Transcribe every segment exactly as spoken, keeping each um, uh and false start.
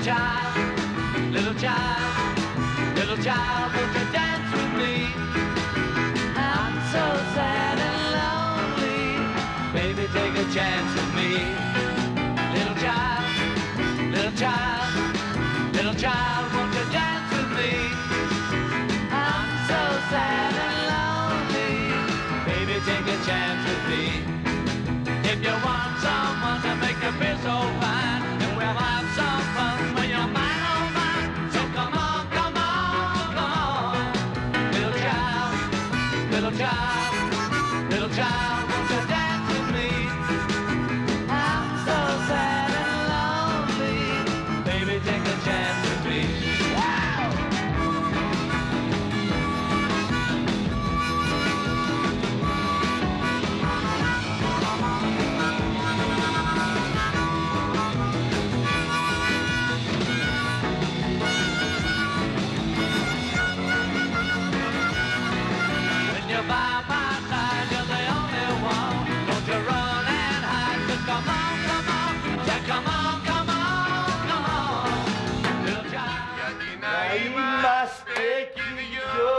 child, little child, little child, won't you dance with me? I'm so sad and lonely, baby, take a chance with me. Little child, little child, little child, won't you dance with me? I'm so sad and lonely, baby, take a chance with me. If you want someone to make you feel so fine, and we'll have some fun when you're mine, oh mine. So come on, come on, come on. Little child, little child, little child, won't you dance with me? I'm so sad and lonely, baby, take a chance with me. Wow! When you're by my side, you're the only one. Don't you run and hide, just come on, come on. Yeah, come on, come on, come on. Little child. Γιατί να είμαστε κι οι δυο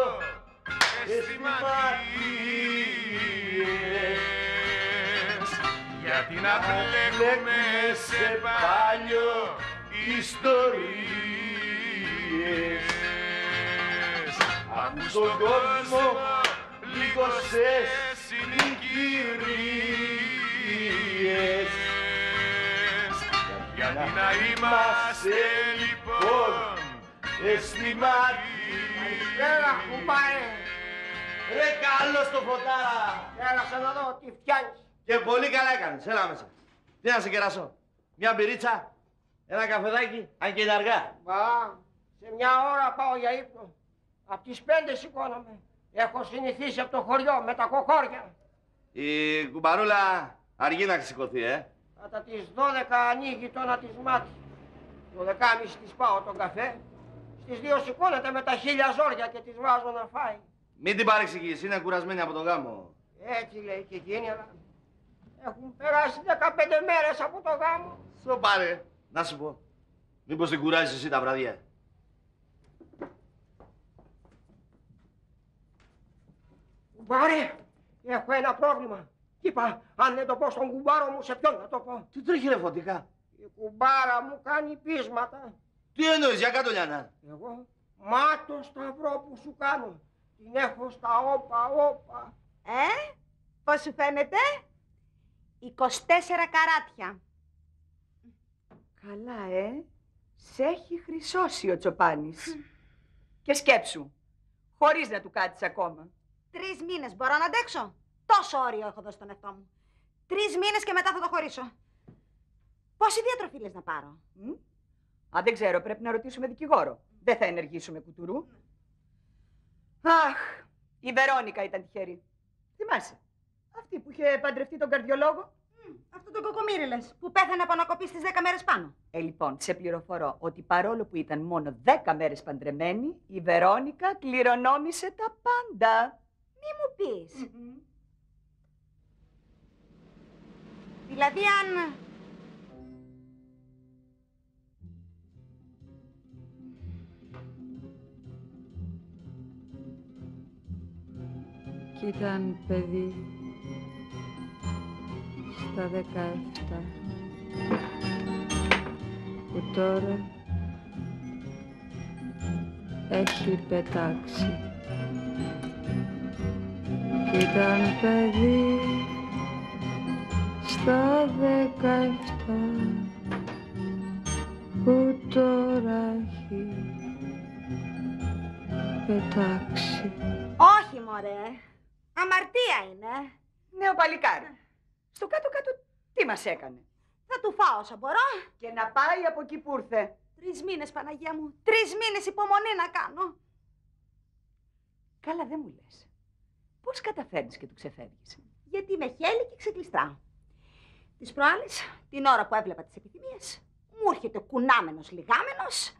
αισθηματίες, γιατί να μπλέκουμε σε παλιό ιστορίες. Ακού στον κόσμο λίγο σε συνοικηρίες, γιατί να είμαστε λοιπόν αισθηματίες. Έλα, κουμπάρε. Ρε καλώς το φωτάρα. Έλα, σε να δω τι φτιάνεις. Και πολύ καλά έκανες, έλα μέσα. Τι να σε κεράσω, μια μπυρίτσα, ένα καφεδάκι, αν και είναι αργά. Μπα, σε μια ώρα πάω για ύπνο. Απ' τις πέντε σηκώνομαι. Έχω συνηθίσει από το χωριό με τα κοκόρια. Η κουμπαρούλα αργεί να σηκωθεί, ε. Κατά τις δώδεκα ανοίγει το να της μάτι. Το δεκάμιση της πάω τον καφέ. Στις δύο σηκώνεται με τα χίλια ζόρια και της βάζω να φάει. Μην την παρεξηγείς, είναι κουρασμένη από τον γάμο. Έτσι λέει και εκείνη, αλλά έχουν περάσει δεκαπέντε μέρες από το γάμο. Στο πάρε, να σου πω. Μήπως την κουράζεις εσύ τα βραδιά. Κουμπάρε, έχω ένα πρόβλημα. Είπα, αν δεν το πω στον κουμπάρο μου, σε ποιον να το πω. Τι τρέχει ρε φωτικά. Η κουμπάρα μου κάνει πείσματα. Τι εννοείς, για κάτω Λιάννα. Εγώ, μα το σταυρό που σου κάνω. Την έχω στα όπα, όπα. Ε, πώς σου φαίνεται? είκοσι τέσσερα καράτια. Καλά, ε. Σ' έχει χρυσώσει ο Τσοπάνης. Και σκέψου, χωρίς να του κάτσεις ακόμα. Τρεις μήνες μπορώ να αντέξω. Τόσο όριο έχω δώσει στον εαυτό μου. Τρεις μήνες και μετά θα το χωρίσω. Πόση διατροφή λες να πάρω? Μ? Α, δεν ξέρω, πρέπει να ρωτήσουμε δικηγόρο. Δεν θα ενεργήσουμε κουτουρού. Αχ, η Βερόνικα ήταν τυχερή. Θυμάσαι, αυτή που είχε παντρευτεί τον καρδιολόγο. Mm, αυτό το κοκομίρι λες, που πέθανε από ανακοπή στις δέκα μέρες πάνω. Ε, λοιπόν, σε πληροφορώ ότι παρόλο που ήταν μόνο δέκα μέρες παντρεμένη, η Βερόνικα κληρονόμησε τα πάντα. Μη μου πεις. Mm-hmm. Δηλαδή αν... Κι ήταν παιδί στα δεκαεπτά που τώρα έχει πετάξει. Κι ήταν παιδί στα δεκαεπτά που τώρα έχει πετάξει. Όχι μωρέ. Αμαρτία είναι. Νέο παλικάρι. Στο κάτω-κάτω τι μας έκανε? Θα του φάω όσο μπορώ. Και να πάει από εκεί που ήρθε. Τρεις μήνες, Παναγία μου. Τρεις μήνες υπομονή να κάνω. Καλά δεν μου λες. Πώς καταφέρνεις και του ξεφεύγεις? Γιατί είμαι χέλη και ξεκλειστράω. Τις προάλλες, την ώρα που έβλεπα τις επιθυμίες, μου έρχεται κουνάμενος λιγάμενος.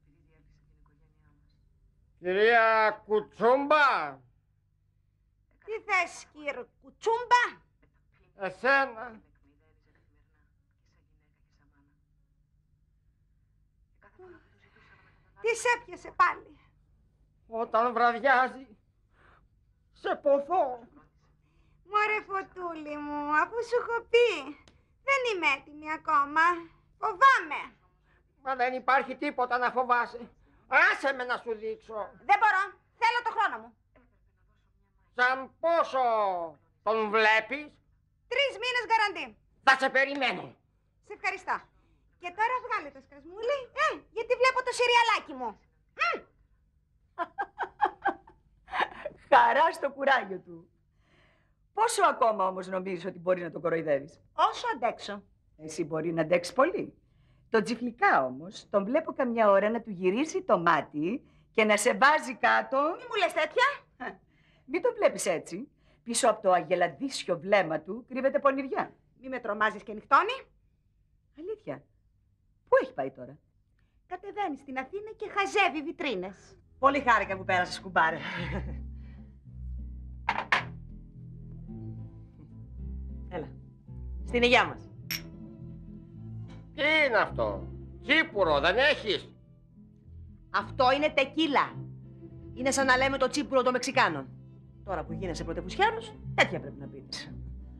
Κυρία Κουτσούμπα. Τι θες, κύρ Κουτσούμπα? Εσένα. Τι σε έπιασε πάλι? Όταν βραδιάζει, σε ποθώ. Μωρέ Φωτούλη μου, αφού σου έχω πει, δεν είμαι έτοιμη ακόμα. Φοβάμαι. Μα δεν υπάρχει τίποτα να φοβάσαι. Άσε με να σου δείξω. Δεν μπορώ. Θέλω το χρόνο μου. Σαν πόσο τον βλέπεις? Τρεις μήνες γκαραντί. Θα σε περιμένω. Σε ευχαριστώ. Και τώρα βγάλε το σκασμούλι, ε, γιατί βλέπω το σιριαλάκι μου. Μμ. Χαρά στο κουράγιο του. Πόσο ακόμα όμως νομίζεις ότι μπορεί να τον κοροϊδεύεις? Όσο αντέξω. Εσύ μπορεί να αντέξεις πολύ. Το Τζιφλικά όμως τον βλέπω καμιά ώρα να του γυρίζει το μάτι και να σε βάζει κάτω. Μη μου λες τέτοια. Μην το βλέπεις έτσι. Πίσω από το αγελαδίσιο βλέμμα του κρύβεται πονηριά. Μη με τρομάζεις και νυχτώνει. Αλήθεια. Πού έχει πάει τώρα? Κατεβαίνει στην Αθήνα και χαζεύει βιτρίνες. Πολύ χάρηκα που πέρασες, κουμπάρε. Έλα. Στην υγειά μας. Τι είναι αυτό? Τσίπουρο δεν έχεις? Αυτό είναι τεκίλα. Είναι σαν να λέμε το τσίπουρο των Μεξικάνων. Τώρα που γίνεσαι πρωτεπουσιάρος, τέτοια πρέπει να πίνεις.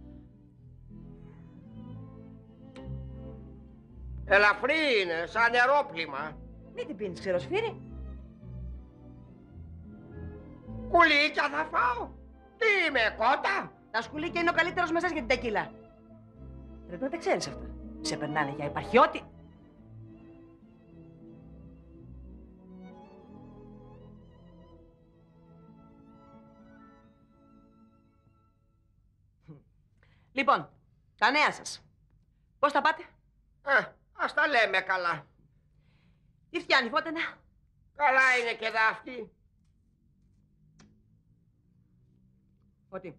Ελαφρύ είναι, σαν νερόπλημα. Μην την πίνεις, ξεροσφύρι. Κουλίκια θα φάω. Τι είμαι, κότα? Τα σκουλίκια είναι ο καλύτερος μεσάς για την τεκίλα. Πρέπει να τα ξέρεις αυτά. Σε περνάνε για υπαρχιώτη. Λοιπόν, τα νέα σας. Πώς τα πάτε? Ε, ας τα λέμε καλά. Τι φτιάνει, Φώτενα? Καλά είναι και δάφτη. Ότι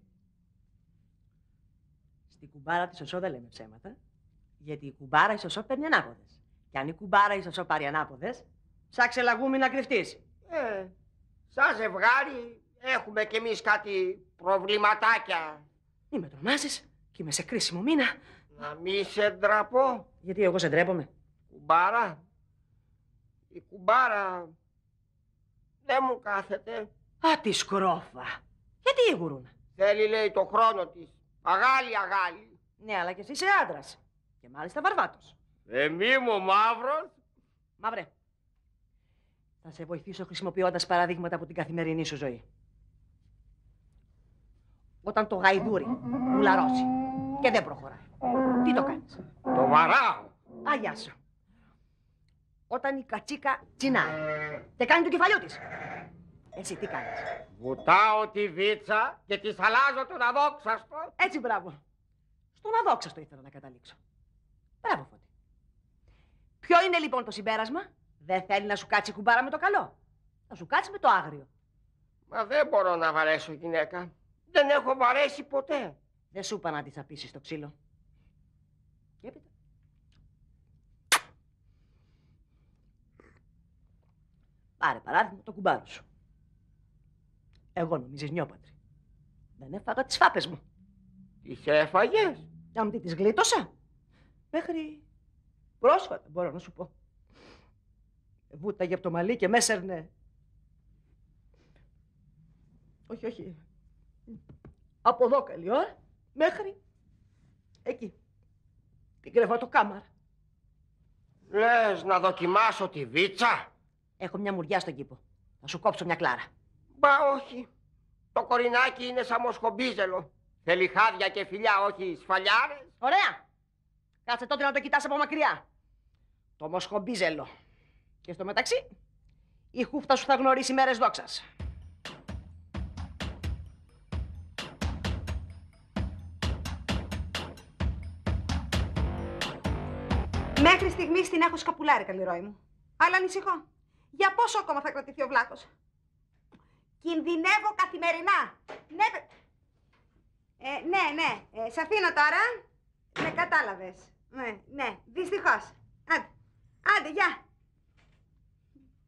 στην κουμπάρα τη Σωσό δεν λέμε ψέματα, γιατί η κουμπάρα η Σωσό παίρνει ανάποδες. Και αν η κουμπάρα η Σωσό πάρει ανάποδες, ψάξε λαγούμι να κρυφτείς. Ε, σαν ζευγάρι έχουμε κι εμείς κάτι προβληματάκια. Μη με τρομάζεις και είμαι σε κρίσιμο μήνα. Να μη σε ντραπώ. Γιατί εγώ σε ντρέπομαι. Κουμπάρα. Η κουμπάρα δεν μου κάθεται. Α, τη σκρόφα. Γιατί η γουρούνα? Θέλει, λέει, το χρόνο της. Αγάλη, αγάλη. Ναι, αλλά κι εσύ είσαι άντρας. Και μάλιστα βαρβάτος. Ε, μη μου μαύρος. Μαύρε. Θα σε βοηθήσω χρησιμοποιώντας παραδείγματα από την καθημερινή σου ζωή. Όταν το γαϊδούρι μουλαρώσει και δεν προχωράει, τι το κάνεις? Το βαράω. Α, γεια σου. Όταν η κατσίκα τσινάει και κάνει το κεφαλιό της, εσύ τι κάνεις? Βουτάω τη βίτσα και της αλλάζω τον αδόξαστο. Έτσι, μπράβο. Στον αδόξαστο ήθελα να καταλήξω. Μπράβο, Φώτη. Ποιο είναι λοιπόν το συμπέρασμα? Δεν θέλει να σου κάτσει η κουμπάρα με το καλό. Θα σου κάτσει με το άγριο. Μα δεν μπορώ να βαρέσω γυναίκα. Δεν έχω βαρέσει ποτέ. Δεν σου είπα να της απίσεις το ξύλο. Και έπειτα. Πάρε παράδειγμα το κουμπάρο σου. Εγώ νομίζεις νιόπατρη. Δεν έφαγα τις φάπες μου. Τις έφαγες? Αν τι τις γλίτωσα. Μέχρι πρόσφατα μπορώ να σου πω. Βούταγε από το μαλλί και με έσερνε. Όχι, όχι. Από εδώ καλή ώρα μέχρι εκεί. Την κρεβατοκάμαρα. Λες να δοκιμάσω τη βίτσα? Έχω μια μουριά στον κήπο. Θα σου κόψω μια κλάρα. Μπα όχι. Το κορινάκι είναι σαν μοσχομπίζελο. Θέλει χάδια και φιλιά, όχι σφαλιάρες. Ωραία. Κάτσε τότε να το κοιτάς από μακριά. Το μοσχομπίζελο. Και στο μεταξύ, η χούφτα σου θα γνωρίσει μέρες δόξας. Μέχρι στιγμής την έχω σκαπουλάρει, καλή ροή μου. Αλλά ανησυχώ. Για πόσο ακόμα θα κρατηθεί ο βλάκος? Κινδυνεύω καθημερινά. Ναι, παι- ε, ναι, ναι. Ε, σ' αφήνω τώρα. Με κατάλαβες. Ναι, ναι. Δυστυχώς. Άντε. Άντε, γεια.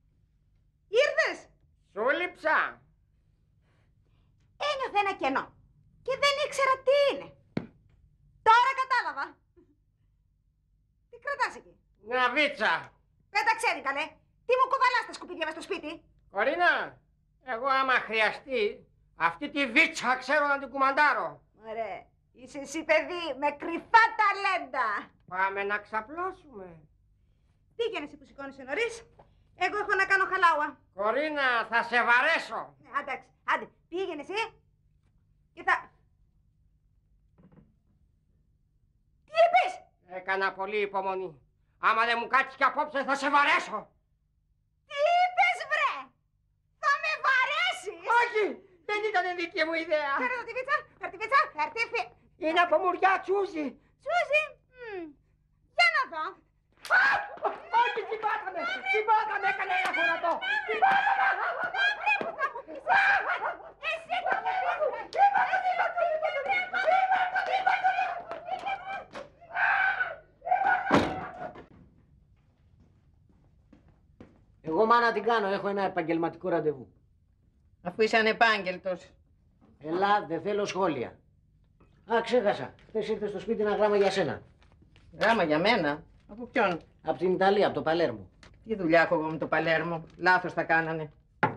Ήρθες. Σου λείψα. Ένιωθε ένα κενό. Και δεν ήξερα τι είναι. Τώρα κατάλαβα. Τι κρατάς εκεί? Μια βίτσα. Πέταξε την καλέ. Τι μου κουβαλάς τα σκουπίδια μες στο σπίτι? Κορίνα, εγώ άμα χρειαστεί, αυτή τη βίτσα ξέρω να την κουμαντάρω. Ωραία. Είσαι εσύ παιδί με κρυφά ταλέντα. Πάμε να ξαπλώσουμε. Πήγαινε εσύ που σηκώνεσαι νωρίς. Εγώ έχω να κάνω χαλάουα. Κορίνα, θα σε βαρέσω. Ε, εντάξει, άντε, πήγαινε εσύ. Και θα... Τι είπες? Έκανα πολύ υπομονή. Άμα δεν μου κάτσεις και απόψε θα σε βαρέσω. Τι είπες βρε? Θα με βαρέσεις? Όχι, δεν ήταν δική μου ιδέα. Φέρε εδώ τη βίτσα, φέρε τη βίτσα, φέρε τη βίτσα. Είναι από μουριά τσούζι. Σούζι, μμ, για να δω. Όχι, τσιμπάταμε, τσιμπάταμε, έκανε ένα χωρατό. Τσιμπάταμε. Εσύ θα με πεις. Εγώ μάνα την κάνω, έχω ένα επαγγελματικό ραντεβού. Αφού είσαι ανεπάγγελτος. Ελά, δεν θέλω σχόλια. Α, ξέχασα. Χθες ήρθε στο σπίτι ένα γράμμα για σένα. Γράμμα για μένα. Από ποιον? Από την Ιταλία, από το Παλέρμο. Τι δουλειά έχω εγώ με το Παλέρμο. Λάθος τα κάνανε.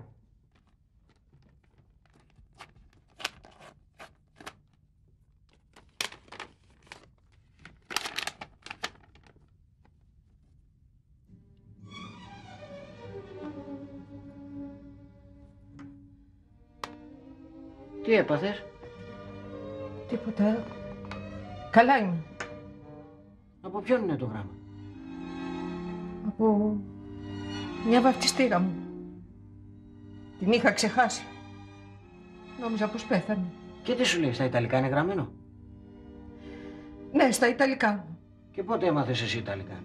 Τι έπαθες? Τίποτα. Καλά είμαι. Από ποιον είναι το γράμμα? Από μια βαφτιστήρα μου. Την είχα ξεχάσει. Νόμιζα πως πέθανε. Και τι σου λέει, στα Ιταλικά είναι γραμμένο? Ναι, στα Ιταλικά. Και πότε έμαθες εσύ Ιταλικά?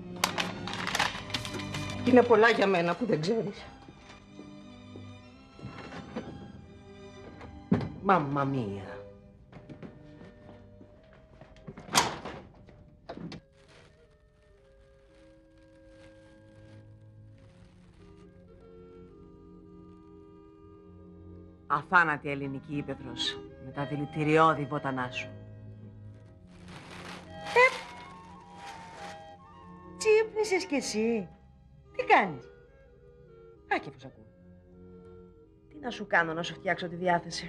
Είναι πολλά για μένα που δεν ξέρεις. Μαμμα μία. Αθάνατη ελληνική ύπαιθρος με τα δηλητηριώδη βότανά σου. Ε, τσίπνισες κι εσύ. Τι κάνεις? Α, και πως ακούω. Τι να σου κάνω να σου φτιάξω τη διάθεση?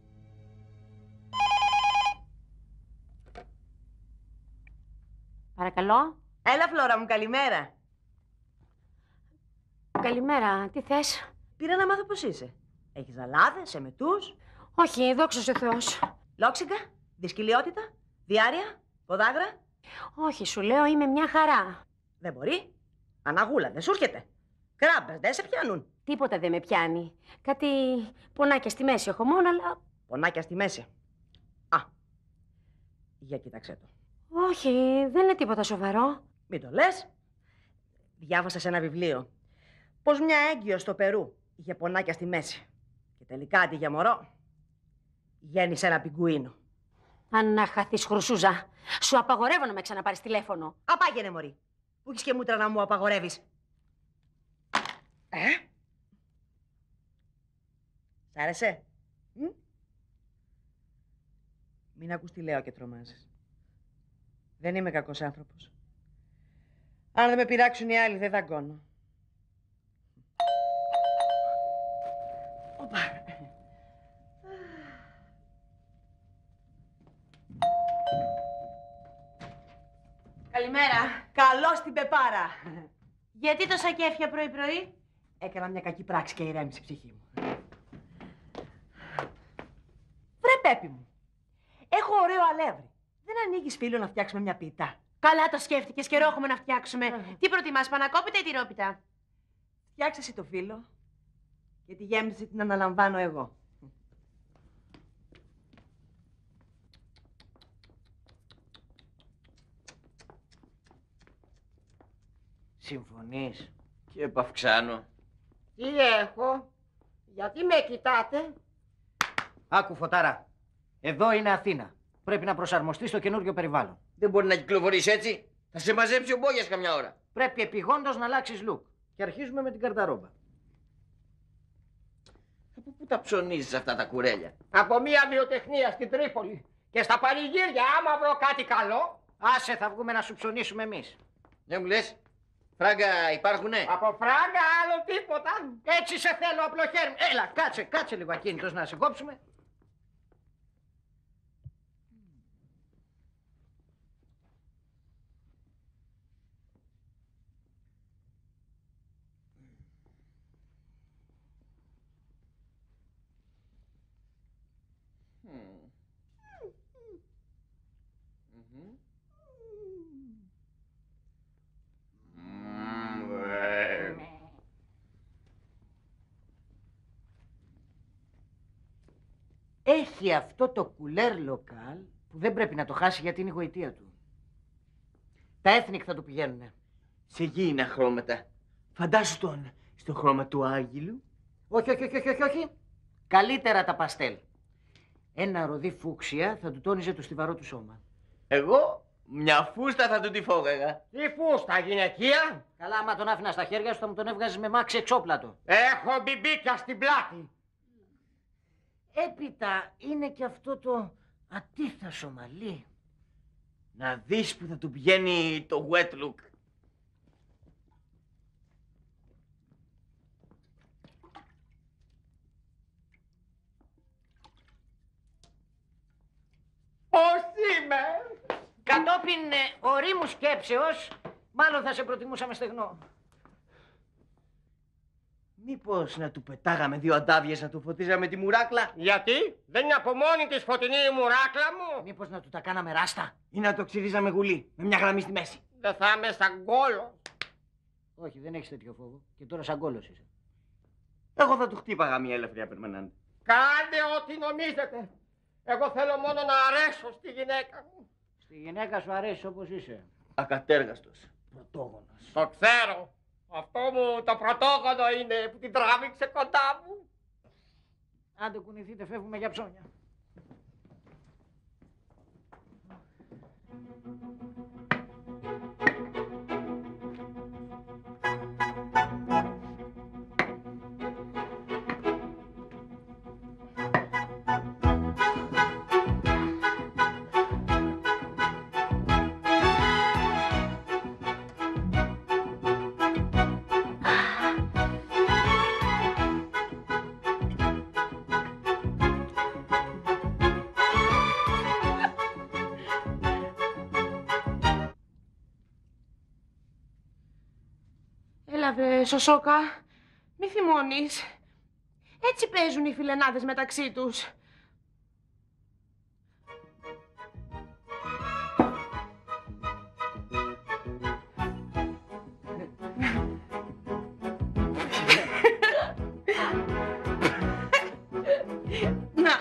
Παρακαλώ. Έλα, Φλόρα μου, καλημέρα. Καλημέρα. Τι θες? Πήρα να μάθω πώς είσαι. Έχεις ζαλάδες, εμετούς, Όχι, δόξα σε Θεός. λόξιγκα, δυσκολιότητα, διάρρεια, ποδάγρα. Όχι, σου λέω είμαι μια χαρά. Δεν μπορεί. Αναγούλα, δεν σου έρχεται. Κράμπες, δεν σε πιάνουν. Τίποτα δεν με πιάνει. Κάτι πονάκια στη μέση έχω μόνο, αλλά... Πονάκια στη μέση. Α, για κοίταξέ το. Όχι, δεν είναι τίποτα σοβαρό. Μην το λες. Διάβασα σε ένα βιβλίο πως μια έγκυος στο Περού είχε πονάκια στη μέση. Και τελικά αντί για μωρό, γέννησε ένα πιγκουίνο. Αν να χαθείς, χρυσούζα, σου απαγορεύω να με ξαναπάρεις τηλέφωνο. Απάγαινε, μωρή. Που έχεις και μούτρα να μου απαγορεύεις. Ε? Σ' άρεσε? Μ? Μην ακούς τι λέω και τρομάζεις. Δεν είμαι κακός άνθρωπος. Αν δεν με πειράξουν οι άλλοι, δεν δαγκώνω. Οπα. Καλημέρα. Καλώς την πεπάρα. Γιατί τόσα κέφια πρωί-πρωί? Έκανα μια κακή πράξη και ηρέμησε η ψυχή μου. Βρε Πέπη μου, έχω ωραίο αλεύρι. Δεν ανοίγεις φίλο να φτιάξουμε μια πίτα? Καλά το σκέφτηκες, καιρό έχουμε να φτιάξουμε. Τι προτιμάς, πανακόπιτα ή τυρόπιτα? Φτιάξε εσύ το φίλο και τη γέμιση την αναλαμβάνω εγώ. Συμφωνείς? Και Παυξάνο. Τι έχω? Γιατί με κοιτάτε? Άκου Φωτάρα, εδώ είναι Αθήνα. Πρέπει να προσαρμοστείς στο καινούριο περιβάλλον. Δεν μπορεί να κυκλοφορείς έτσι. Θα σε μαζέψει ο Μπόγιας καμιά ώρα. Πρέπει επιγόντως να αλλάξεις look. Και αρχίζουμε με την καρταρόμπα. Από πού τα ψωνίζεις αυτά τα κουρέλια? Από μία βιοτεχνία στην Τρίπολη. Και στα πανηγύρια, άμα βρω κάτι καλό... Άσε, θα βγούμε να σου ψωνίσουμε εμείς. Δεν μου λες, φράγκα υπάρχουνε? Από φράγκα άλλο τίποτα. Έτσι σε θέλω, απλοχέρι μου. Έλα, κάτσε, κάτσε λίγο ακίνητος να σε κόψουμε. Έχει αυτό το κουλέρ λοκάλ που δεν πρέπει να το χάσει γιατί είναι η γοητεία του. Τα έθνικ θα του πηγαίνουνε. Σε γήινα χρώματα. Φαντάσου τον στο χρώμα του Άγγελου. Όχι, όχι, όχι, όχι, όχι. Καλύτερα τα παστέλ. Ένα ροδί φούξια θα του τόνιζε το στιβαρό του σώμα. Εγώ μια φούστα θα του τη φόγαγα. Τι φούστα, γυναικεία? Καλά, άμα τον άφηνα στα χέρια σου θα μου τον έβγαζες με μάξι εξόπλατο. Έχω μπιμπίκια στην πλάτη. Έπειτα είναι και αυτό το ατίθασο μαλλί. Να δεις που θα του πηγαίνει το wet look. Πώς είμαι? Κατόπιν ε, ορίμου σκέψεως, μάλλον θα σε προτιμούσαμε στεγνό. Μήπως να του πετάγαμε δύο αντάβιες να του φωτίζαμε τη μουράκλα? Γιατί? Δεν είναι από μόνη της φωτεινή η μουράκλα μου. Μήπως να του τα κάναμε ράστα? Ή να το ξυρίζαμε γουλί με μια γραμμή στη μέση? Δεν θα είμαι σαν κόλος. Όχι, δεν έχεις τέτοιο φόβο. Και τώρα σαν κόλος είσαι. Εγώ θα του χτύπαγα μια ελευθερία περμανάντη. Κάντε ό,τι νομίζετε. Εγώ θέλω μόνο να αρέσω στη γυναίκα μου. Στη γυναίκα σου αρέσει όπως είσαι. Ακατέργαστος. Πρωτόγονος. Το ξέρω. Αυτό μου το πρωτόγονο είναι που την τράβηξε κοντά μου. Άντε κουνηθείτε, φεύγουμε για ψώνια. Έλα βρε, Σωσόκα, μη θυμώνεις. Έτσι παίζουν οι φιλενάδες μεταξύ τους. Να.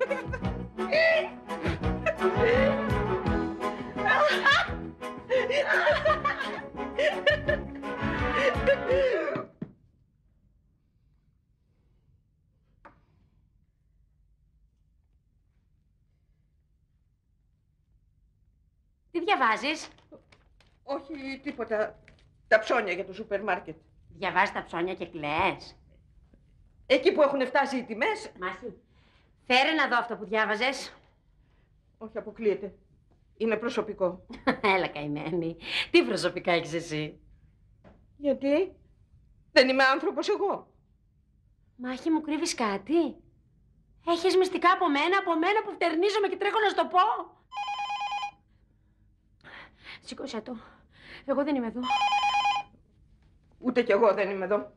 Τι διαβάζεις? Όχι τίποτα. Τα ψώνια για το σούπερ μάρκετ. Διαβάζεις τα ψώνια και κλαις? Εκεί που έχουν φτάσει οι τιμές. Μάχη, φέρε να δω αυτό που διάβαζες. Όχι, αποκλείεται. Είναι προσωπικό. Έλα καημένη. Τι προσωπικά έχεις εσύ? Γιατί? Δεν είμαι άνθρωπος εγώ. Μάχη, μου κρύβεις κάτι? Έχεις μυστικά από μένα, από μένα που φτερνίζομαι και τρέχω να σου το πω? Σήκωσέ το. Εγώ δεν είμαι εδώ. Ούτε κι εγώ δεν είμαι εδώ.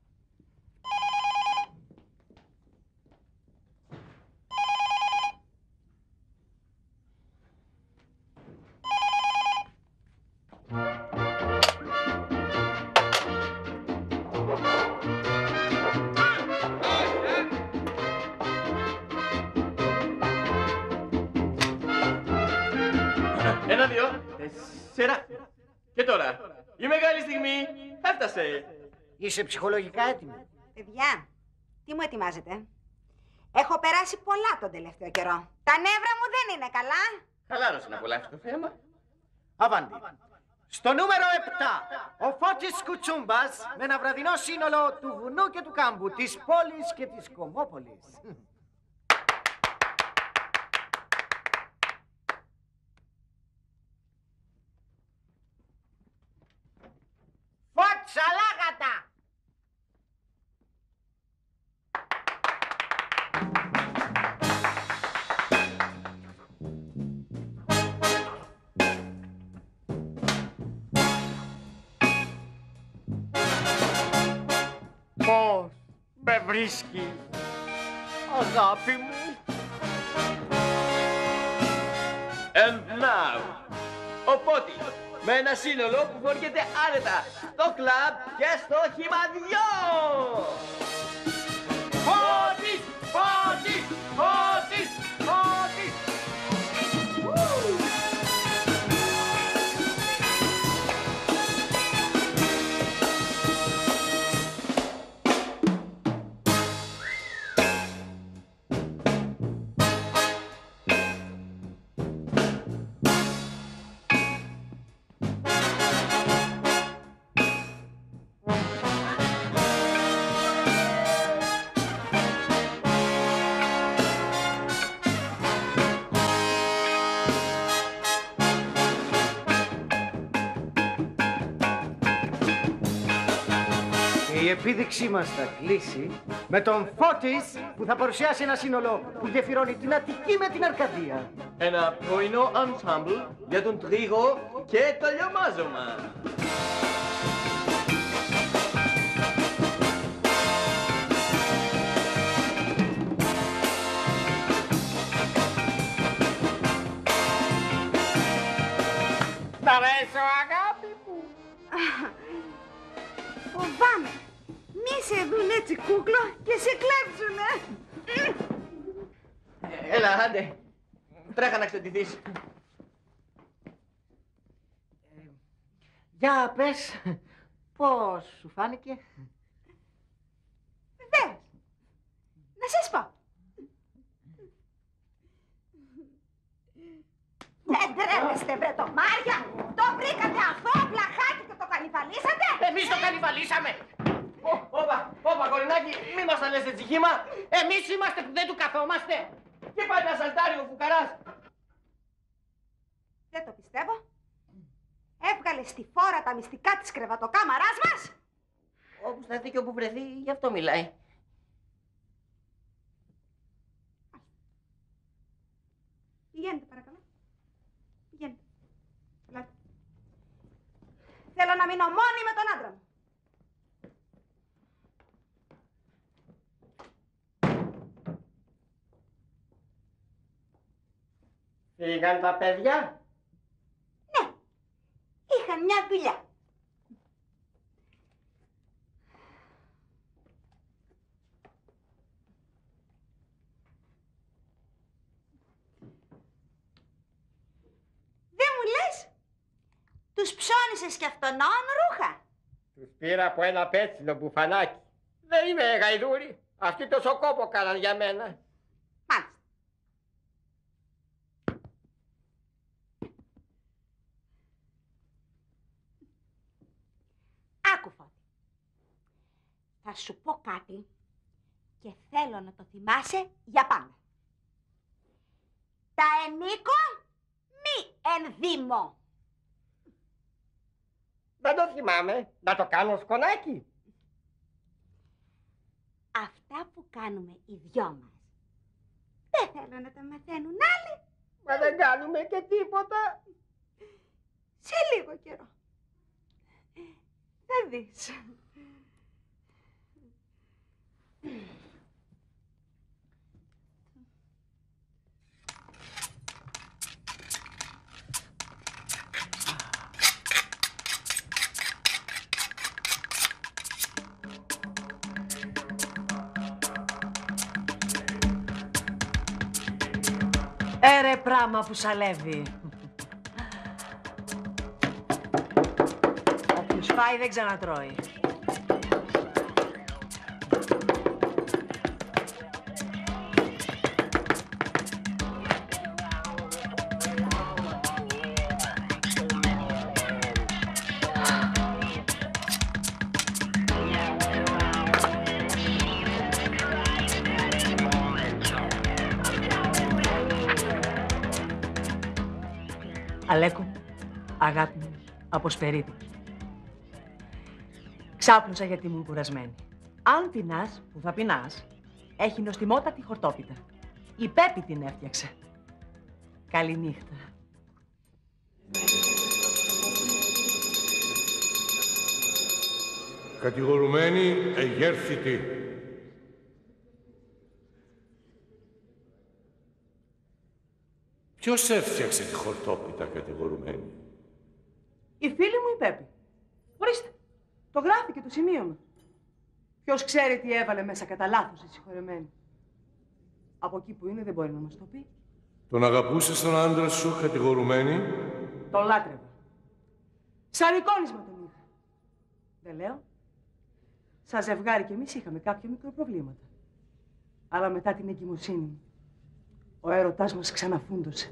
Ένα, δύο, τέσσερα. Και τώρα, η μεγάλη στιγμή έφτασε. Είσαι ψυχολογικά έτοιμη? Παιδιά, τι μου ετοιμάζετε? Έχω περάσει πολλά τον τελευταίο καιρό. Τα νεύρα μου δεν είναι καλά. Χαλάρωσε να απολαύσει το θέμα. Αβάντι. Στο νούμερο επτά, ο Φώτης Κουτσούμπας με ένα βραδινό σύνολο του βουνού και του κάμπου, της πόλης και της Κομόπολης. Φώτσα λάγατα! Πώς με βρίσκει, αγάπη μου. And now, ο Φώτης, με ένα σύνολο που φοριέται άνετα στο κλαμπ και στο χυμαδιό. Φώτης! Φώτης! Φώτης! Φώτης! Η επίδειξή μας θα κλείσει με τον Φώτης που θα παρουσιάσει ένα σύνολο που γεφυρώνει την Αττική με την Αρκαδία. Ένα πρωινό ensemble για τον τρίγο και το λιωμάζωμα. Τ' αρέσω, αγάπη μου! Φοβάμαι. Μη σε δουν έτσι κούκλο και σε κλέψουνε. Έλα, άντε. Τρέχα να ξετηθείς. Για πες, πώς σου φάνηκε? Βεβαίως. Να σας πω. Δεν τρέπεστε, βρε το Μάρια. Το βρήκατε αυτό, πλαχάκι, και το κανιβαλίσατε. Εμείς το κανιβαλίσαμε! Όπα, όπα, κορινάκι, μη μας τα λες έτσι χύμα. Εμείς είμαστε που δεν του καθόμαστε! Και πάει ένα σαλτάρι ο φουκαράς. Δεν το πιστεύω. Έβγαλε στη φόρα τα μυστικά της κρεβατοκάμαράς μας. Όπου σταθεί και όπου βρεθεί, γι' αυτό μιλάει. Πηγαίνετε, παρακαλώ. Πηγαίνετε. Ελάτε. Θέλω να μείνω μόνη με τον άντρα μου. Φύγαν τα παιδιά. Ναι. Είχαν μια δουλειά. Δεν μου λες, τους ψώνισες κι αυτόν ρούχα. Τους πήρα από ένα πέτσινο μπουφανάκι. Δεν είμαι γαϊδούρη. Αυτοί τόσο κόπο κάναν για μένα. Μάλιστα. Άκου, Φώτη. Θα σου πω κάτι και θέλω να το θυμάσαι για πάντα. Τα ενίκω μη ενδύμω. Δεν το θυμάμαι. Να το κάνω σκονάκι. Αυτά που κάνουμε οι δυο μας, δεν θέλω να τα μαθαίνουν άλλοι. Μα δεν κάνουμε και τίποτα. Σε λίγο καιρό. Θα δεις. Έρε πράμα που σαλεύει. Όποιος φάει δεν ξανατρώει. Αλέκο, αγάπη μου, αποσπερίτου. Ξάπνουσα γιατί ήμουν κουρασμένη. Αν πεινάς, που θα πεινάς, έχει νοστιμότατη χορτόπιτα. Η Πέπη την έφτιαξε. Καληνύχτα. Κατηγορουμένη εγέρθητη. Ποιος έφτιαξε τη χορτόπιτα, κατηγορουμένη? Η φίλη μου η Πέπη. Ορίστε, το γράφει και το σημείωμα. Ποιος ξέρει τι έβαλε μέσα κατά λάθος η συγχωρεμένη. Από εκεί που είναι δεν μπορεί να μας το πει. Τον αγαπούσες τον άντρα σου, κατηγορουμένη? Τον λάτρευα. Σαρικόνισμα τον είχα. Δεν λέω. Σαν ζευγάρι κι εμείς είχαμε κάποια μικροπροβλήματα. Αλλά μετά την εγκυμοσύνη μου, ο έρωτάς μας ξαναφούντωσε.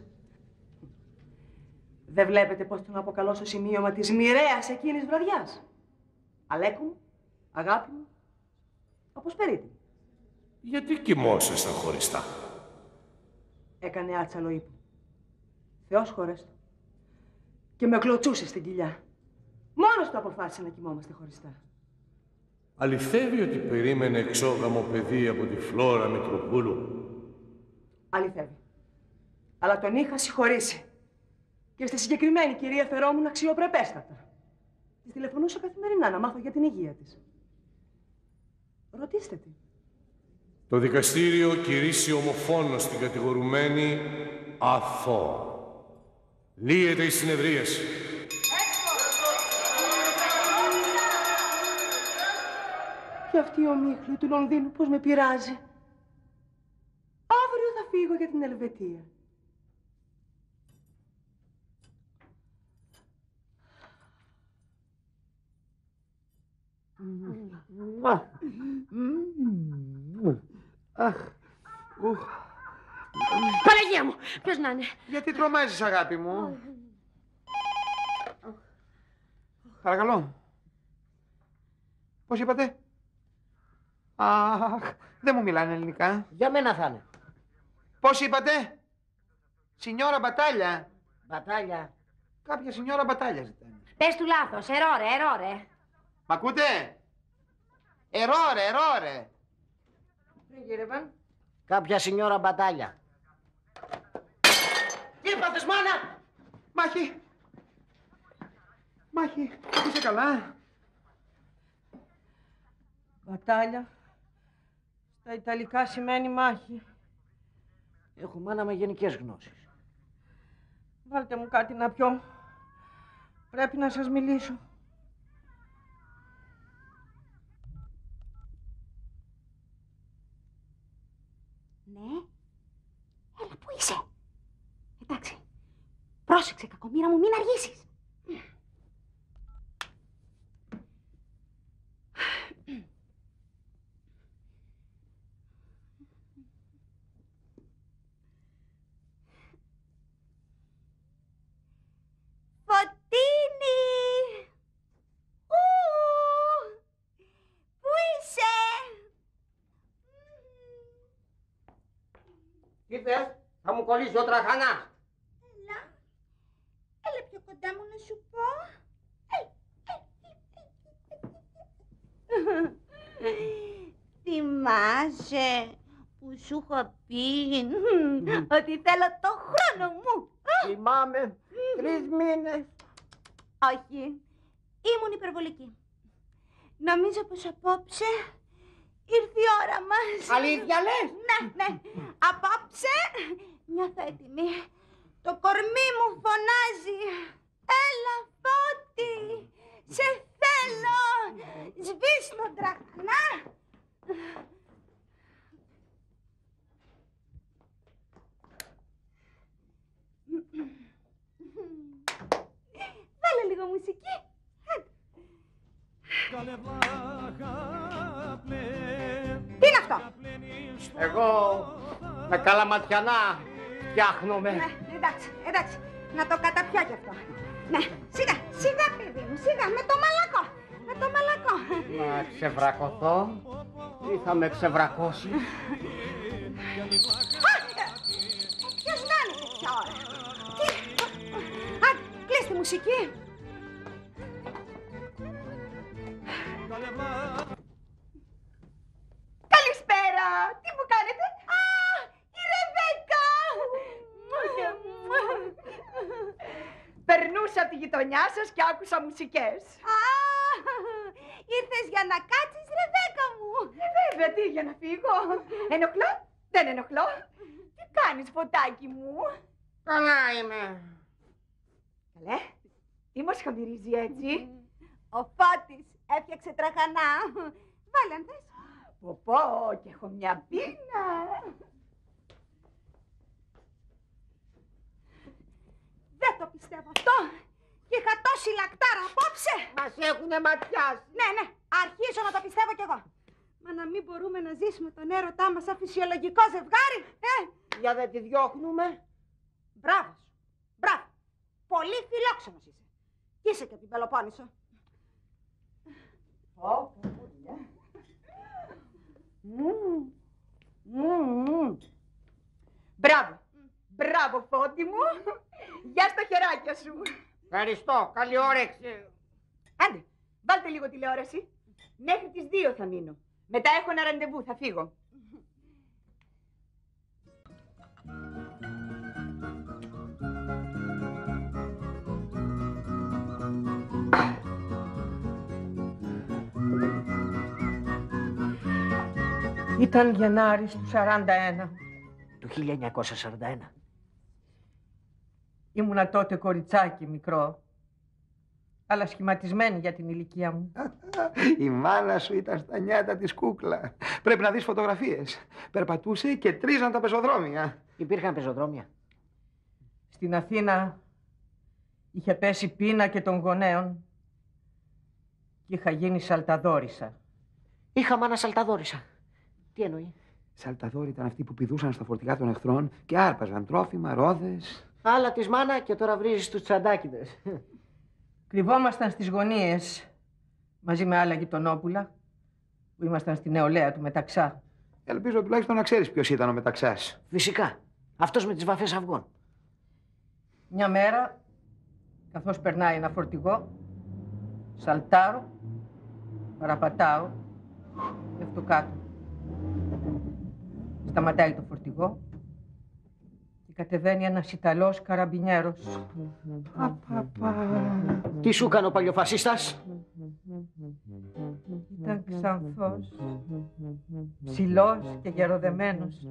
Δεν βλέπετε πώς τον αποκαλώ στο σημείωμα της μοιραίας εκείνης βραδιάς? Αλέκο μου, αγάπη μου, αποσπερίτη. Γιατί κοιμόσασταν χωριστά? Έκανε άτσαλο ύπνο. Θεός χωρέστο. Και με κλωτσούσε στην κοιλιά. Μόνος του αποφάσισε να κοιμόμαστε χωριστά. Αληθεύει ότι περίμενε εξόγαμο παιδί από τη Φλόρα Μητροπούλου? Αληθεύει. Αλλά τον είχα συγχωρήσει. Και στη συγκεκριμένη κυρία φερόμουν αξιοπρεπέστατα. Της τηλεφωνούσα καθημερινά να μάθω για την υγεία της. Ρωτήστε τι. Το δικαστήριο κηρύσσει ομοφόνο στην κατηγορουμένη αθώο. Λύεται η συνεδρίαση. Και αυτή η ομίχλη του Λονδίνου πώς με πειράζει. Αύριο θα φύγω για την Ελβετία. Αχ, ουχ. Παναγία μου, ποιος να είναι? Γιατί τρομάζεις, αγάπη μου? Παρακαλώ. Πώς είπατε? Αχ, δεν μου μιλάνε ελληνικά. Για μένα θα είναι. Πώς είπατε? Σινιόρα Μπατάλια. Μπατάλια. Κάποια σινιόρα Μπατάλια ζητάνε. Πες του λάθος, ερώρε, ερώρε. Μ' ακούτε? Ερώρε, ερώρε. Γύρευαν. Κάποια σινιόρα Μπατάλια. Τι έπαθες, μάνα? Μάχη. Μάχη. Είσαι καλά? Μπατάλια. Στα Ιταλικά σημαίνει μάχη. Έχω μάνα με γενικές γνώσεις. Βάλτε μου κάτι να πιω. Πρέπει να σας μιλήσω. Ναι. Έλα, πού είσαι? Εντάξει. Πρόσεξε, κακομοίρα μου, μην αργήσεις. Φωτίνη! Ου! Πού είσαι? Τι θες? Θα μου κολλήσει ο τραχανάς. Έλα. Έλα πιο κοντά μου να σου πω. Θυμάσαι που σου είχα πει ότι θέλω το χρόνο μου? Θυμάμαι. Τρεις μήνες. Όχι. Ήμουν υπερβολική. Νομίζω πως απόψε ήρθε η ώρα μας. Αλήθεια λες? Ναι, ναι. Απόψε νιώθω έτοιμη. Το κορμί μου φωνάζει. Έλα, Φώτη. Σε θέλω. Σβήσ' τον τραχανά. Βάλε λίγο μουσική. Τι είναι αυτό? Εγώ με καλαματιανά φτιάχνομαι. Ναι, εντάξει, εντάξει. Να το καταπιώ κι αυτό. Ναι, σιγά, σιγά παιδί μου, σιγά, με το μαλακό. Με το μαλακό. Να ξεβρακωθώ ή θα με ξεβρακώσει? Ποιος να είναι τέτοια ώρα? Τι... μουσική. Καλησπέρα. Τι μου κάνετε? Α, η Ρεβέκα. Περνούσα από τη γειτονιά σας και άκουσα μουσικές. Α, ήρθες για να κάτσεις, Ρεβέκα μου. Ε, βέβαια, τι, για να φύγω. Ενοχλώ, δεν ενοχλώ. Τι κάνεις, φωτάκι μου? Καλά είμαι. Καλέ, τι μας χαμυρίζει έτσι? Ο Φώτης έφτιαξε τραχανά. Βάλε αν θες. Πω πω, και έχω μια πείνα. Δεν το πιστεύω αυτό. Και είχα τόση λακτάρα απόψε. Μας έχουνε ματιάσει. Ναι, ναι, αρχίζω να το πιστεύω κι εγώ. Μα να μην μπορούμε να ζήσουμε τον έρωτά μας σαν φυσιολογικό ζευγάρι, ε. Για δεν τη διώχνουμε. Μπράβο σου. Μπράβο. Πολύ φιλόξενος είσαι. Κι είσαι και από την Πελοπόννησο. Πω, πω, πω, Μπράβο. Μπράβο, Φώτη μου. Γεια στα χεράκια σου. Ευχαριστώ. Καλή όρεξη. Άντε, βάλτε λίγο τηλεόραση. Μέχρι τις δύο θα μείνω. Μετά έχω ένα ραντεβού, θα φύγω. Ήταν Γενάρης του σαράντα ένα. Του χίλια εννιακόσια σαράντα ένα. Ήμουνα τότε κοριτσάκι μικρό, αλλά σχηματισμένη για την ηλικία μου. Η μάνα σου ήταν στα νιάτα της κούκλα. Πρέπει να δεις φωτογραφίες. Περπατούσε και τρίζαν τα πεζοδρόμια. Υπήρχαν πεζοδρόμια. Στην Αθήνα είχε πέσει πείνα και των γονέων και είχα γίνει σαλταδόρισα. Είχα μάνα σαλταδόρισα. Τι εννοεί? Σαλταδόροι ήταν αυτοί που πηδούσαν στα φορτηγά των εχθρών και άρπαζαν τρόφιμα, ρόδες. Άλλα της μάνα και τώρα βρίζεις τους τσαντάκιδες. Κρυβόμασταν στις γωνίες μαζί με άλλα γειτονόπουλα που ήμασταν στη νεολαία του Μεταξά. Ελπίζω τουλάχιστον να ξέρεις ποιος ήταν ο Μεταξάς. Φυσικά. Αυτός με τις βαφές αυγών. Μια μέρα, καθώς περνάει ένα φορτηγό, σαλτάρω, παραπατάω, πέφτω κάτω. Σταματάει το φορτηγό και κατεβαίνει ένας Ιταλός καραμπινιέρος. Τι σου έκανε ο παλιοφασίστας? Ήταν ξανθός, ψηλός και γεροδεμένος.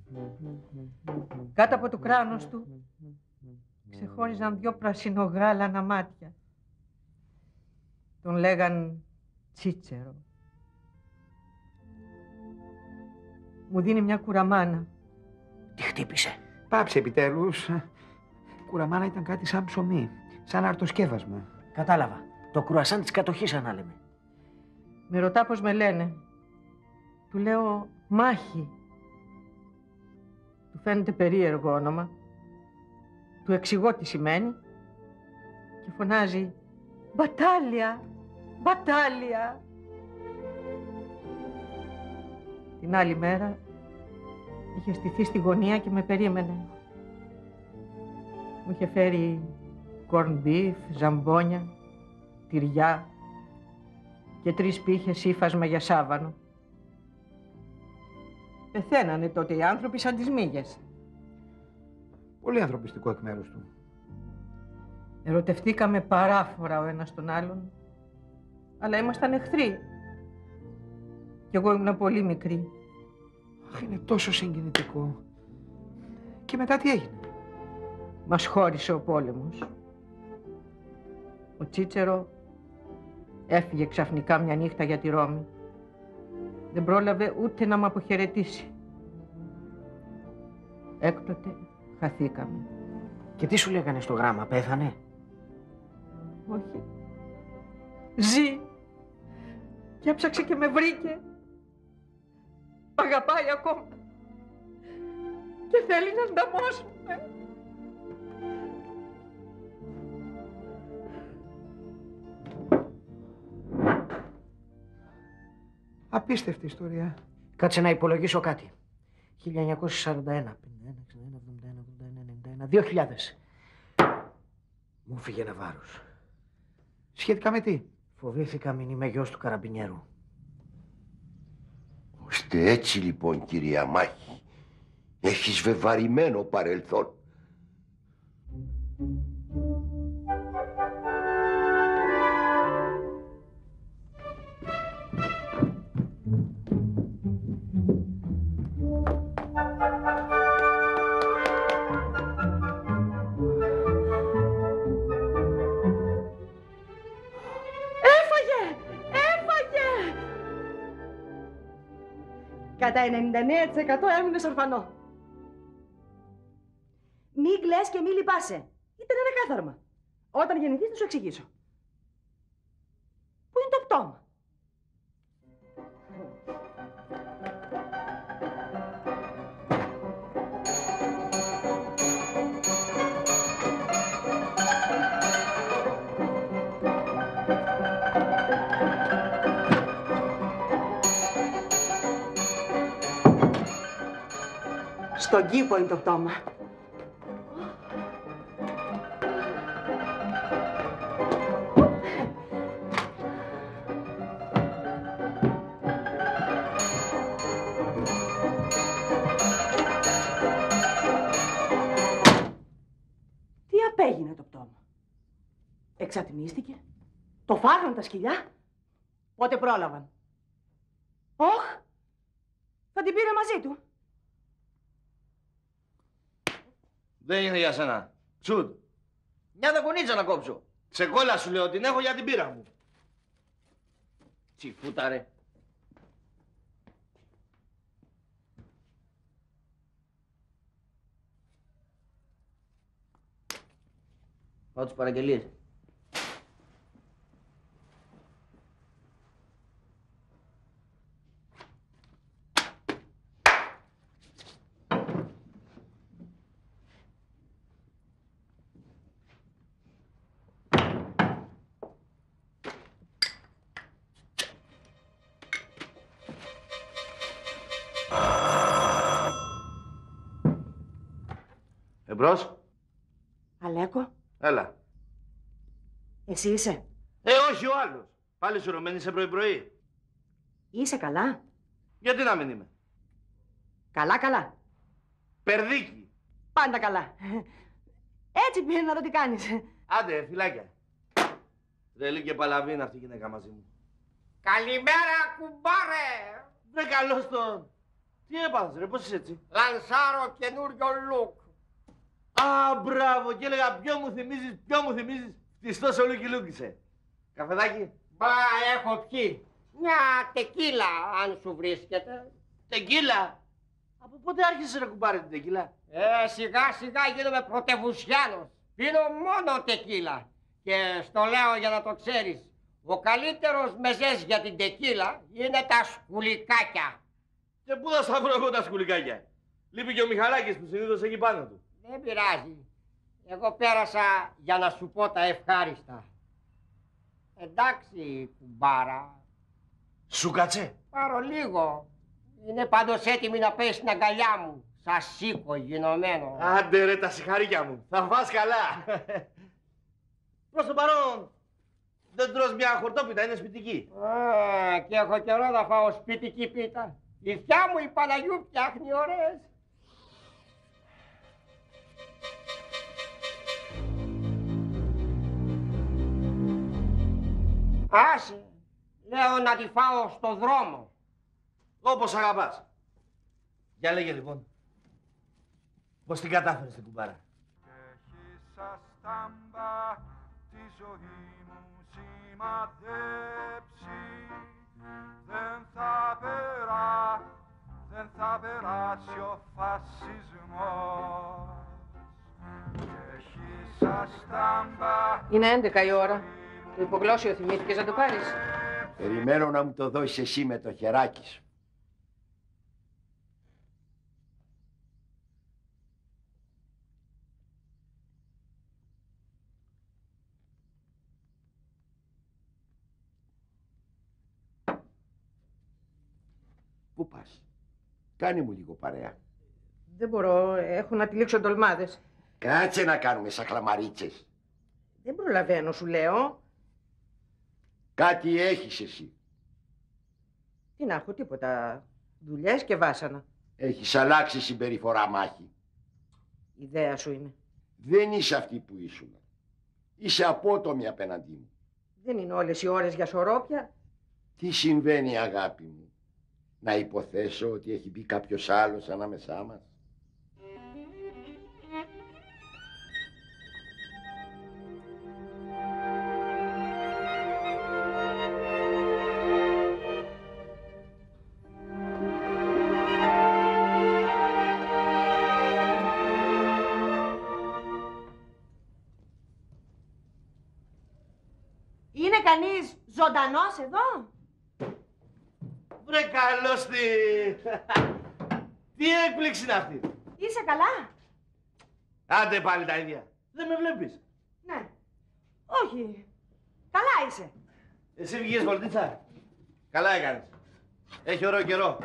Κάτω από το κράνος του ξεχώριζαν δυο πρασινογάλανα μάτια. Τον λέγαν Τσίτσερο. Μου δίνει μια κουραμάνα. Τι χτύπησε? Πάψε επιτέλους. Κουραμάνα ήταν κάτι σαν ψωμί, σαν αρτοσκεύασμα. Κατάλαβα. Το κρουασάν της κατοχής ανάλεμε. Με ρωτά πώς με λένε. Του λέω Μάχη. Του φαίνεται περίεργο όνομα. Του εξηγώ τι σημαίνει και φωνάζει «Μπατάλια! Μπατάλια!» Την άλλη μέρα είχε στηθεί στη γωνία και με περίμενε. Μου είχε φέρει corn beef, ζαμπόνια, τυριά και τρεις πίχες ύφασμα για σάβανο. Πεθαίνανε τότε οι άνθρωποι σαν τις μύγες. Πολύ ανθρωπιστικό εκ μέρους του. Ερωτευτήκαμε παράφορα ο ένας τον άλλον, αλλά ήμασταν εχθροί. Κι εγώ ήμουν πολύ μικρή. Αχ, είναι τόσο συγκινητικό. Και μετά τι έγινε? Μας χώρισε ο πόλεμος. Ο Τσίτσερο έφυγε ξαφνικά μια νύχτα για τη Ρώμη. Δεν πρόλαβε ούτε να μ' αποχαιρετήσει. Έκτοτε χαθήκαμε. Και τι σου λέγανε στο γράμμα, πέθανε? Όχι. Ζει. Και έψαξε και με βρήκε. Μ' αγαπάει ακόμα. Και θέλει να ανταμώσουμε. Απίστευτη ιστορία. Κάτσε να υπολογίσω κάτι. χίλια εννιακόσια σαράντα ένα, πενήντα ένα, εξήντα ένα, εβδομήντα ένα, ογδόντα ένα, ενενήντα ένα, δύο χιλιάδες. Μου φύγε ένα βάρος. Σχετικά με τι? Φοβήθηκα μην είμαι γιος του καραμπινιέρου. Ώστε έτσι λοιπόν, κυρία Μάχη, έχεις βεβαρημένο παρελθόν. Κατά ενενήντα εννέα τοις εκατό έμεινες ορφανό. Μη κλαις και μη λυπάσαι. Ήταν ένα κάθαρμα. Όταν γεννηθείς θα σου εξηγήσω. Πού είναι το πτώμα? Στον κήπο είναι το πτώμα. Τι απέγινε το πτώμα? Εξατμίστηκε? Το φάγαν τα σκυλιά? Πότε πρόλαβαν? Όχ! Θα την πήρε μαζί του. Δεν είναι για σένα. Τσουντ. Μια δακονίτσα να κόψω. Ξεκόλα σου λέω, την έχω για την πύρα μου. Τσιφούτα ρε. Πάω τις παραγγελίες. Εμπρός. Αλέκο. Έλα. Εσύ είσαι? Ε, όχι ο άλλος. Πάλι σουρωμένη σε πρωί-πρωί. Είσαι καλά? Γιατί να μην είμαι? Καλά, καλά. Περδίκι. Πάντα καλά. Έτσι πήγαινε να δω τι κάνεις. Άντε, φυλάκια. Τρελή και παλαβίνα αυτή η γυναίκα μαζί μου. Καλημέρα, κουμπάρε! Βρε καλώς τον. Τι έπαθες ρε, πώς είσαι έτσι? Λανσάρω καινούριο look. Α, μπράβο, και έλεγα ποιο μου θυμίζεις, ποιο μου θυμίζεις. Φτιστός ο Λούκι Λούκησε. Καφεδάκι. Μπα, έχω πιει. Μια τεκίλα, αν σου βρίσκεται. Τεκίλα. Από πότε άρχισες να κουμπάρει την τεκίλα? Ε, σιγά σιγά γίνομαι πρωτευουσιάνος. Πίνω μόνο τεκίλα. Και στο λέω για να το ξέρεις. Ο καλύτερος μεζές για την τεκίλα είναι τα σκουλικάκια. Και πού θα στα βρω εγώ τα σκουλικάκια? Λείπει και ο Μιχαλάκης που συνήθως εκεί πάνω του. Δεν πειράζει. Εγώ πέρασα για να σου πω τα ευχάριστα. Εντάξει, κουμπάρα. Σου κάτσε. Πάρω λίγο. Είναι πάντως έτοιμη να πέσει στην αγκαλιά μου. Σας σήκω γινωμένο. Άντε ρε τα συγχαρήκια μου. Θα φας καλά. Προς το παρόν δεν τρως μια χορτόπιτα, είναι σπιτική. Α, και έχω καιρό να φάω σπιτική πίτα. Η θιά μου η Παναγιού φτιάχνει ωραίες. Άσε, λέω να τη φάω στο δρόμο. Όπως αγαπάς. Για λέγε λοιπόν. Πώς την κατάφερες την κουμπάρα? Έχισα στάμπα τη ζωή μου σημαδέψει. Δεν θα περά, δεν θα περάσει ο φασισμός. Έχισα στάμπα. Είναι έντεκα η ώρα. Το υπογλώσσιο θυμήθηκες να το πάρεις? Περιμένω να μου το δώσεις εσύ με το χεράκι σου. Πού πας? Κάνε μου λίγο παρέα. Δεν μπορώ. Έχω να τυλίξω ντολμάδες. Κάτσε να κάνουμε σαν χλαμαρίτσες. Δεν προλαβαίνω, σου λέω. Κάτι έχεις εσύ. Τι να έχω, τίποτα. Δουλειές και βάσανα. Έχεις αλλάξει συμπεριφορά, Μάχη. Ιδέα σου είναι. Δεν είσαι αυτή που ήσουν. Είσαι απότομη απέναντί μου. Δεν είναι όλες οι ώρες για σωρόπια. Τι συμβαίνει, αγάπη μου? Να υποθέσω ότι έχει μπει κάποιος άλλος ανάμεσά μας. Είναι κανείς ζωντανός εδώ? Βρε καλώς τι... Τι έκπληξη είναι αυτή. Είσαι καλά? Άντε πάλι τα ίδια. Δεν με βλέπεις. Ναι. Όχι. Καλά είσαι. Εσύ βγήκες βολτίτσα. Καλά έκανες. Έχει ωραίο καιρό.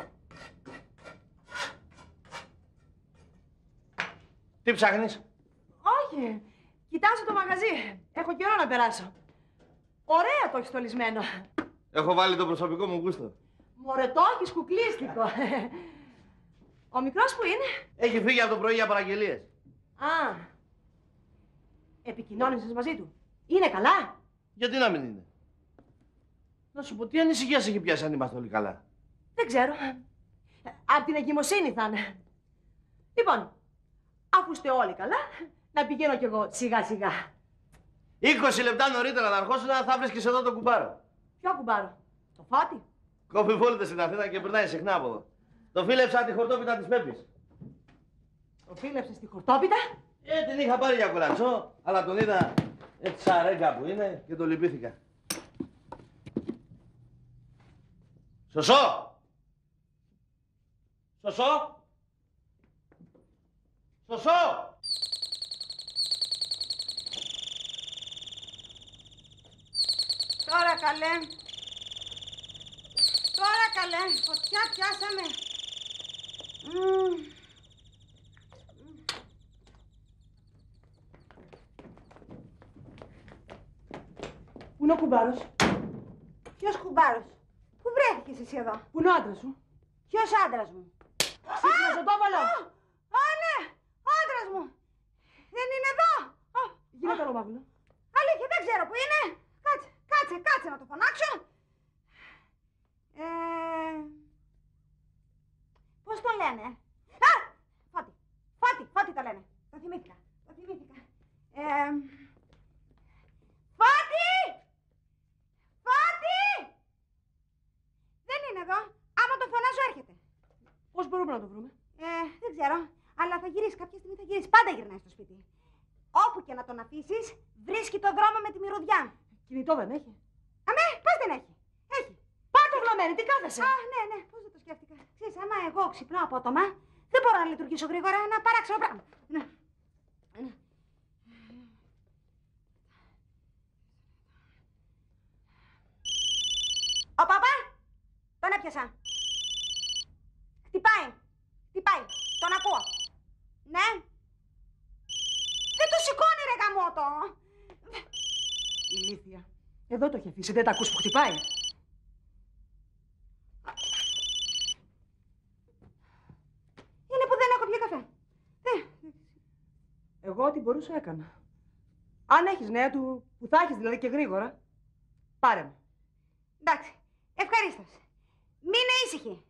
Τι ψάχνεις? Όχι. Κοιτάζω το μαγαζί. Έχω καιρό να περάσω. Ωραία το έχεις στολισμένο. Έχω βάλει το προσωπικό μου γούστο. Μωρέ, το έχεις κουκλίστικο. Ο μικρός που είναι? Έχει φύγει από το πρωί για παραγγελίες. Α. Επικοινώνησες μαζί του. Είναι καλά? Γιατί να μην είναι? Να σου πω, τι ανησυχία σε έχει πιάσει αν είμαστε όλοι καλά? Δεν ξέρω. Απ' την εγκυμοσύνη θα είναι. Λοιπόν, αφού είστε όλοι καλά, να πηγαίνω κι εγώ σιγά σιγά. Είκοσι λεπτά νωρίτερα να αρχόσουν θα βρίσκεις εδώ τον κουμπάρο. Ποιο κουμπάρο? Το Φώτη? Κόβει βόλτες στην Αθήνα και περνάει συχνά από εδώ. Το φίλεψα τη χορτόπιτα της Πέπης. Το φίλεψες τη χορτόπιτα? Ε, την είχα πάρει για κολατσό, αλλά τον είδα έτσι σαν ρέγκα που είναι και τον λυπήθηκα. Σωσό! Σωσό! Σωσό! Τώρα καλέ. Τώρα καλέ. Φωτιά πιάσαμε. Mm. Πού είναι ο κουμπάρος? Ποιος κουμπάρος? Πού βρέθηκες εσύ εδώ? Πού είναι ο άντρας σου? Ποιος άντρας μου? Ξύπνιζωτόβαλο! Α, ναι! Ο άντρας μου! Δεν είναι εδώ! Γίνε το ρομάγουλο. Αλήθεια, δεν ξέρω που είναι. Κάτσε, κάτσε, κάτσε να το φωνάξω. Ε... Πώς το λένε? Α! Φώτη, Φώτη, Φώτη το λένε. Το θυμήθηκα, το θυμήθηκα. Ε... Φώτη! Φώτη! Δεν είναι εδώ. Άμα το φωνάζω έρχεται. Πώς μπορούμε να το βρούμε? Ε, δεν ξέρω. Αλλά θα γυρίσει. Κάποια στιγμή θα γυρίσει. Πάντα γυρνάει στο σπίτι. Όπου και να τον αφήσεις, βρίσκει το δρόμο με τη μυρωδιά. Κινητό δεν έχει? Αμέ, πώς δεν έχει? Έχει. Πάρ' το βλαμμένη, τι κάθεσαι? Α, ναι, ναι, πώς δεν το σκέφτηκα. Ξέρεις, άμα εγώ ξυπνάω απότομα, δεν μπορώ να λειτουργήσω γρήγορα, ένα παράξενο πράγμα. Ναι. Ναι. Ο παπά, τον έπιασα. Χτυπάει, χτυπάει, τον ακούω. Ναι. Δεν το σηκώνει ρε γαμότο. Ηλίθεια. Εδώ το έχει αφήσει, δεν τα ακούς που χτυπάει? Είναι που δεν έχω πιει καφέ. Ε. Εγώ ό,τι μπορούσα έκανα. Αν έχεις νέα του, που θα έχεις δηλαδή και γρήγορα, πάρε με. Εντάξει, ευχαρίστως. Μείνε ήσυχη.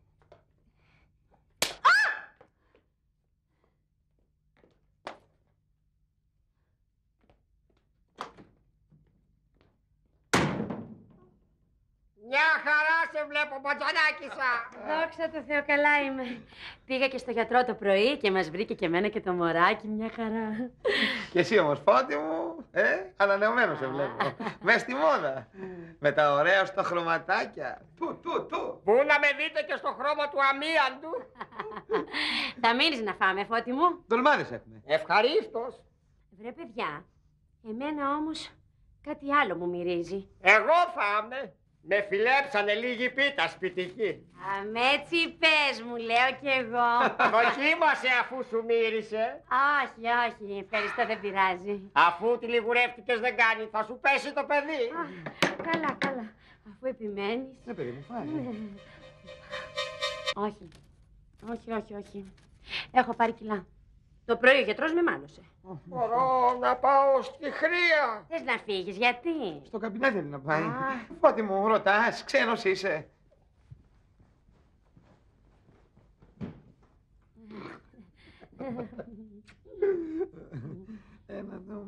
Μια χαρά σε βλέπω, μπατζανάκησα. Δόξα τω Θεώ, καλά είμαι. Πήγα και στο γιατρό το πρωί και μας βρήκε και εμένα και το μωράκι, μια χαρά. Και εσύ όμως, Φώτη μου, ε, ανανεωμένο σε βλέπω. Μες στη μόδα. Με τα ωραία στα χρωματάκια. Του, του, του. Πού να με δείτε και στο χρώμα του αμίαντου. Θα μείνεις να φάμε, Φώτη μου? Ντολμάδες έχουμε. Ευχαρίστως. Βρε παιδιά, εμένα όμως κάτι άλλο μου μυρίζει. Εγώ φάμε. Με φιλέψανε λίγη πίτα σπιτική. Αμέτσι πες μου, λέω κι εγώ. Δοκίμασε αφού σου μύρισε. Όχι, όχι, ευχαριστώ, δεν πειράζει. Αφού τη λιγουρεύτηκες δεν κάνει, θα σου πέσει το παιδί. Α, καλά, καλά. Αφού επιμένεις. Ναι, παιδί μου, φάει. Όχι, όχι, όχι, όχι. Έχω πάρει κιλά. Το πρωί ο γιατρός με μάλωσε. Μπορώ να πάω στη Χρία. Θες να φύγεις, γιατί? Στο καμπινέ θέλει να πάει. Φώτη μου, ρωτάς, ξένος είσαι. Ένα δω.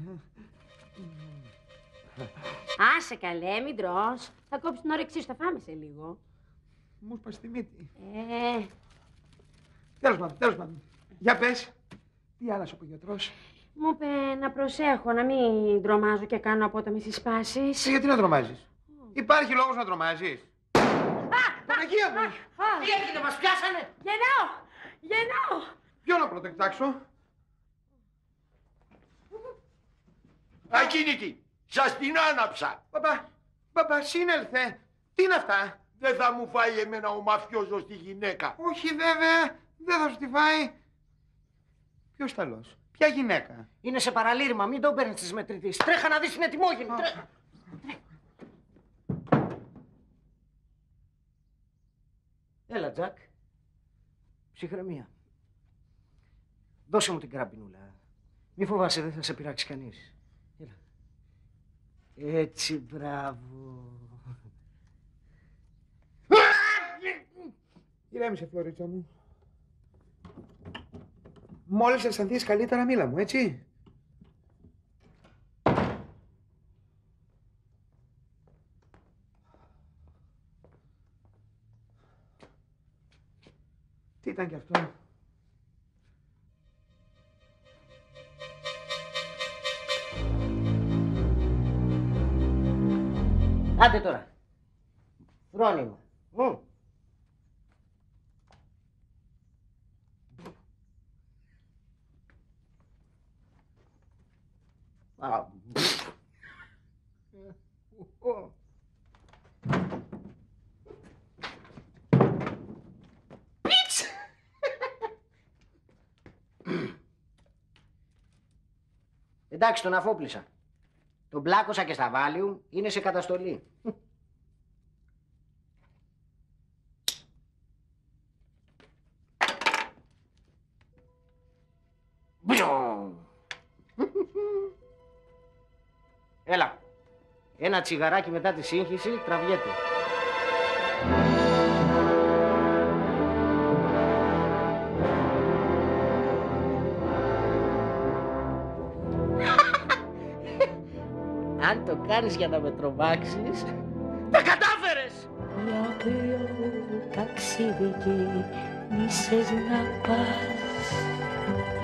Άσε καλέ, μην τρως. Θα κόψεις την όρεξή σου, θα φάμε σε λίγο. Μου σπάς τη μύτη. Ε... Τέλος πάντων, τέλος πάντων. Για πες. Τι άλλασε ο γιατρός? Μου είπε να προσέχω, να μην τρομάζω και κάνω απότομες συσπάσεις. Ε, γιατί να τρομάζεις? Υπάρχει λόγος να τρομάζεις? Παναγία μου! Τι έγινε, μας πιάσανε! Γεννάω! Γεννάω! Ποιο να πρωτοκτάξω? Ακίνητη! Σας την άναψα! Μπαμπά, μπαμπά, σύνελθε! Τι είναι αυτά? Δεν θα μου φάει εμένα ο μαφιόζος τη γυναίκα. Όχι βέβαια, δεν θα σου τη φάει. Ποιος ταλός, ποια γυναίκα? Είναι σε παραλήρημα, μην τον παίρνεις της μετρητής. Τρέχα να δεις την ετοιμόγενη. Τρέ... Έλα, Τζακ. Ψυχραιμία. Δώσε μου την καραμπινούλα. Μη φοβάσαι, δεν θα σε πειράξει κανείς. Έλα. Έτσι, μπράβο. Ηρέμησε, Φλωρίτσα μου. Μόλις αισθανθείς καλύτερα, μίλα μου, έτσι. Τι ήταν κι αυτό? Άντε τώρα. Φρόνημα. Mm. Ah. Εντάξει, τον αφόπλησα. Τον πλάκωσα και στα Βάλιου, είναι σε καταστολή. Έλα, ένα τσιγαράκι μετά τη σύγχυση τραβιέται. Αν το κάνεις για να με τρομάξεις, τα κατάφερες! Για ποιο ταξίδι κινείσες να πας?